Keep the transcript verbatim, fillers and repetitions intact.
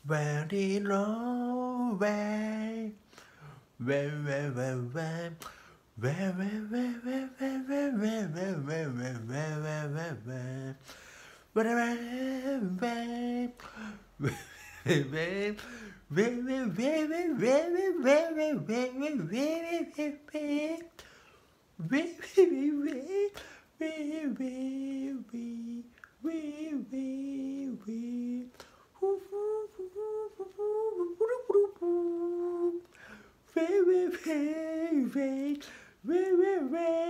very long way, way, way, way, way. Way, way, way, way, way, way, way, way, way, way, way, way, way. Way, way, way, way, way, way, way, way, way,